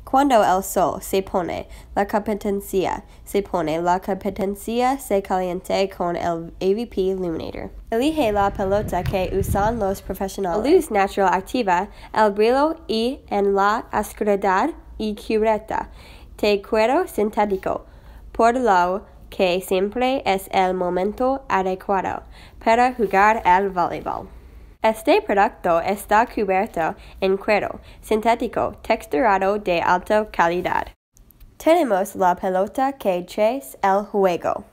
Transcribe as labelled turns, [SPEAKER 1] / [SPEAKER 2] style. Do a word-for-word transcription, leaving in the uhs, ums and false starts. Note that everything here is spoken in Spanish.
[SPEAKER 1] Cuando el sol se pone, la competencia se pone. La competencia se calienta con el A V P Illuminator. Elige la pelota que usan los profesionales. La luz natural activa el brillo y en la oscuridad y cubierta de cuero sintético, por lo que siempre es el momento adecuado para jugar al voleibol. Este producto está cubierto en cuero sintético texturado de alta calidad. Tenemos la pelota que es el juego.